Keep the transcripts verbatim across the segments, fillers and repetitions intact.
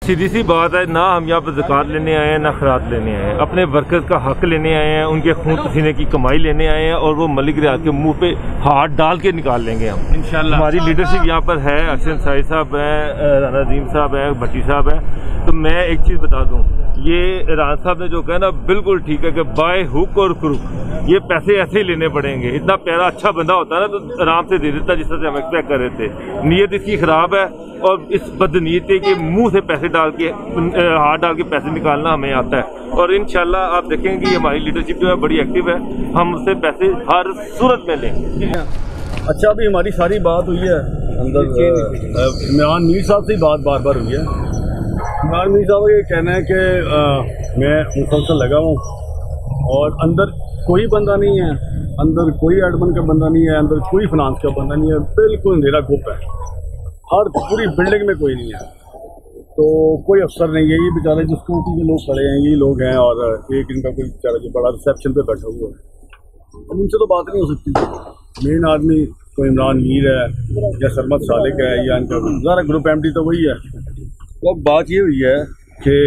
सीधी सी बात है, ना हम यहाँ पर ज़कात लेने आए हैं ना खरात लेने आए हैं, अपने वर्कर्स का हक लेने आए हैं, उनके खून पसीने की कमाई लेने आए हैं और वो मलिक रियाज के मुंह पे हाथ डाल के निकाल लेंगे हम इंशाल्लाह। हमारी लीडरशिप यहाँ पर है, अहसन साहिब साहब हैं, राना अजीम साहब हैं, भट्टी साहब हैं। तो मैं एक चीज़ बता दूँ, ये राना साहब ने जो कहा ना बिल्कुल ठीक है कि बाय हुक और क्रुक ये पैसे ऐसे ही लेने पड़ेंगे। इतना प्यारा अच्छा बंदा होता है ना तो आराम से दे देता जिस तरह से हम एक्सपेक्ट कर रहे थे। नीयत इसकी ख़राब है और इस बदनीयती के मुंह से पैसे डाल के हाथ डाल के पैसे निकालना हमें आता है। और इंशाल्लाह आप देखेंगे कि हमारी लीडरशिप जो है बड़ी एक्टिव है, हम उससे पैसे हर सूरत में लेंगे। अच्छा, अभी हमारी सारी बात हुई है अंदर, इमरान मीर साहब से ही बात बार बार हुई है। इमरान मीर साहब का ये कहना है कि आ, मैं मुसलसल लगा हूँ और अंदर कोई बंदा नहीं है, अंदर कोई एडमिन का बंदा नहीं है, अंदर कोई फाइनेंस का बंदा नहीं है, बिल्कुल अंधेरा गुप है, हर पूरी बिल्डिंग में कोई नहीं है, तो कोई अफसर नहीं है। ये बेचारे जो सिक्योरिटी के लोग खड़े हैं ये लोग हैं और एक इनका कोई बेचारा जो बड़ा रिसेप्शन पे बैठा हुआ है, अब उनसे तो बात नहीं हो सकती। मेन आदमी कोई इमरान मीर है या सरमद सालिक है या इनका ज़रा ग्रुप एमडी तो वही है। तो अब बात ये हुई है कि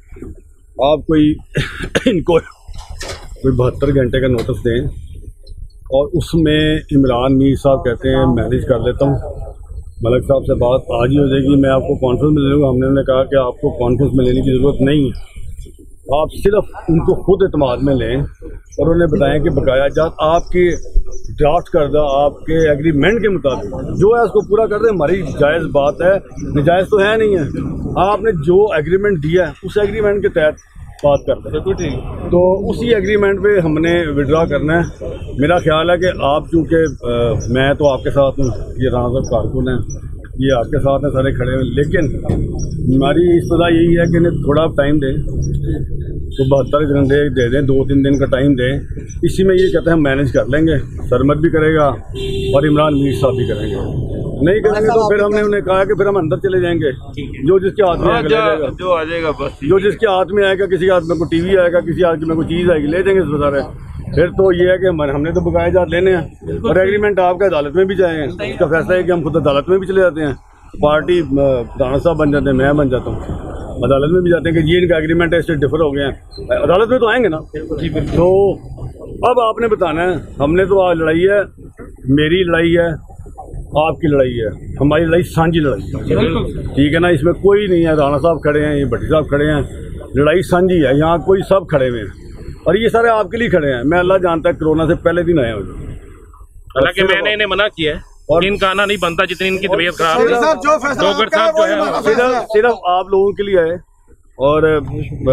आप कोई इनको कोई बहत्तर घंटे का नोटिस दें और उसमें इमरान मीर साहब कहते हैं मैनेज कर लेता हूँ, मलिक साहब से बात आज ही हो जाएगी, मैं आपको कॉन्फ्रेंस में ले लूँगा। हमने उन्हें कहा कि आपको कॉन्फ्रेंस में लेने की ज़रूरत नहीं है, आप सिर्फ उनको खुद एतमाद में लें और उन्हें बताएं कि बकाया जात आपके ड्राफ्ट करदा आपके एग्रीमेंट के मुताबिक जो है उसको पूरा कर दें। हमारी जायज़ बात है, नजायज़ तो है नहीं है। आपने जो एग्रीमेंट दिया है उस एग्रीमेंट के तहत बात करते हैं, तो उसी एग्रीमेंट पे हमने विड्रा करना है। मेरा ख्याल है कि आप चूँकि मैं तो आपके साथ हूँ, ये राना साहब कारकुन हैं, ये आपके साथ हैं, सारे खड़े हैं, लेकिन हमारी इस्तदा यही है कि इन्हें थोड़ा टाइम दें, तो बहत्तर घंटे दे दें, दो तीन दिन का टाइम दें। इसी में ये कहते हैं हम मैनेज कर लेंगे, सरमद भी करेगा और इमरान मीर साहब भी करेंगे। नहीं करेंगे तो फिर हमने उन्हें कहा कि फिर हम अंदर चले जाएंगे, जो जिसके हाथ में आएगा जो आ जाएगा बस, जो जिसके हाथ में आएगा, किसी के हाथ में कोई टीवी आएगा, किसी हाथ में कोई चीज़ आएगी, ले जाएंगे इसमें सारे। फिर तो ये है कि हमने तो बकाया जात लेने हैं और एग्रीमेंट आपके अदालत में भी जाएंगे, इसका फैसला है कि हम खुद अदालत में भी चले जाते हैं, पार्टी राना साहब बन जाते हैं, मैं बन जाता हूँ, अदालत में भी जाते हैं कि ये इनका एग्रीमेंट है, इससे डिफर हो गए हैं, अदालत में तो आएंगे ना। तो अब आपने बताना है, हमने तो आज लड़ाई है, मेरी लड़ाई है, आपकी लड़ाई है, हमारी लड़ाई साझी लड़ाई है, ठीक है ना। इसमें कोई नहीं है, राना साहब खड़े हैं, ये भट्टी साहब खड़े हैं, लड़ाई साझी है, यहाँ कोई सब खड़े हुए हैं और ये सारे आपके लिए खड़े हैं। मैं अल्लाह जानता है कोरोना से पहले दिन आया हूँ, हालांकि मैंने इन्हें मना किया है और इनका आना नहीं बनता जितनी इनकी तबीयत खराब है। डॉक्टर साहब जो है सिर्फ सिर्फ आप लोगों के लिए आए और आ,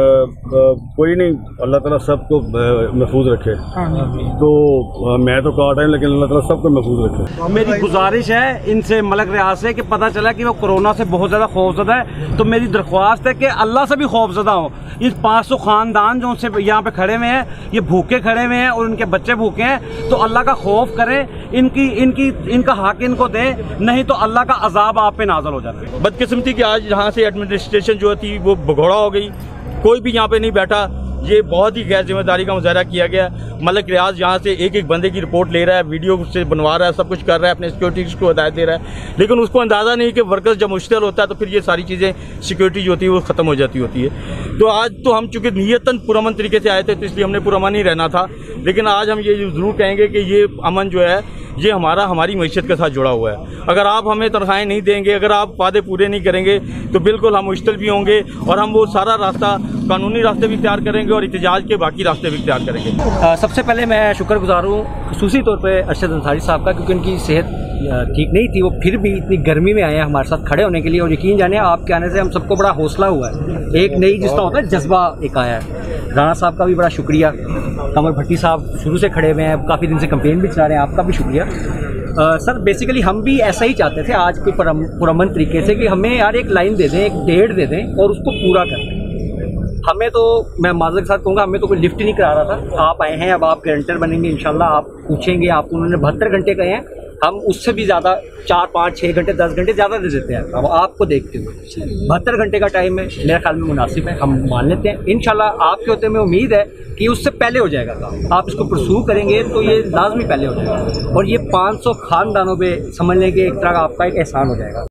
आ, कोई नहीं, अल्लाह ताला सबको महफूज रखे। तो आ, मैं तो काट रहा हूँ लेकिन अल्लाह ताला सबको महफूज रखे। मेरी गुजारिश है इनसे, मलिक रियाज से, कि पता चला कि वो कोरोना से बहुत ज़्यादा खौफजदा है, तो मेरी दरख्वास्त है कि अल्लाह से भी खौफजदा हो। इस पाँच सौ ख़ानदान जो उनसे यहाँ पे खड़े हुए हैं, ये भूखे खड़े हुए हैं और उनके बच्चे भूखे हैं, तो अल्लाह का खौफ करें, इनकी इनकी इनका हक इनको दें, नहीं तो अल्लाह का अजाब आप पे नाज़िल हो जाता है। बदकिस्मती की आज यहाँ से एडमिनिस्ट्रेशन जो थी वो भगोड़ा हो गई, कोई भी यहाँ पे नहीं बैठा। ये बहुत ही गैर जिम्मेदारी का मुजाहरा किया गया। मलिक रियाज यहाँ से एक एक बंदे की रिपोर्ट ले रहा है, वीडियो से बनवा रहा है, सब कुछ कर रहा है, अपने सिक्योरिटी को हिदायत दे रहा है, लेकिन उसको अंदाज़ा नहीं कि वर्कर्स जब मुश्किल होता है तो फिर ये सारी चीज़ें सिक्योरिटी जो होती है वो ख़त्म हो जाती होती है। तो आज तो हम चूँकि नीयतन पुरअमन तरीके से आए थे तो इसलिए हमने पुरअमन ही रहना था, लेकिन आज हम ये ज़रूर कहेंगे कि ये अमन जो है ये हमारा हमारी मईशत के साथ जुड़ा हुआ है। अगर आप हमें तनख्वाहें नहीं देंगे, अगर आप वादे पूरे नहीं करेंगे तो बिल्कुल हम मुश्किल भी होंगे और हम वो सारा रास्ता कानूनी रास्ते भी इख्तियार करेंगे और एहतजाज के बाकी रास्ते भी इख्तियार करेंगे। आ, सबसे पहले मैं शुक्रगुजार हूँ खुसूसी तौर पे अरशद अंसारी साहब का, क्योंकि उनकी सेहत ठीक नहीं थी, वो फिर भी इतनी गर्मी में आए हैं हमारे साथ खड़े होने के लिए। और यकीन जाने आपके आने से हम सबको बड़ा हौसला हुआ है, एक नई जिस तरह होता है जज्बा एक आया है। राना साहब का भी बड़ा शुक्रिया, कमर भट्टी साहब शुरू से खड़े हुए हैं, काफ़ी दिन से कंपेन भी चला रहे हैं, आपका भी शुक्रिया। आ, सर बेसिकली हम भी ऐसा ही चाहते थे आज के पुरअमन तरीके से कि हमें यार एक लाइन दे दें, एक डेट दे दें और उसको पूरा कर दें। हमें तो मैं माजर के साथ कहूँगा, हमें तो कोई लिफ्ट ही नहीं करा रहा था। आप आए हैं, अब आप गारंटर बनेंगे इंशाल्लाह, आप पूछेंगे, आप उन्होंने बहत्तर घंटे कहे हैं, हम उससे भी ज़्यादा चार पाँच छः घंटे दस घंटे ज़्यादा दे देते हैं। अब आपको देखते हुए बहत्तर घंटे का टाइम है, मेरे ख्याल में मुनासिब है, हम मान लेते हैं। इंशाल्लाह आपके होते में उम्मीद है कि उससे पहले हो जाएगा काम, आप इसको परसू करेंगे तो ये लाजमी पहले हो जाएगा और ये पाँच सौ खानदानों पे समझ लें कि एक तरह का आपका एक एहसान हो जाएगा।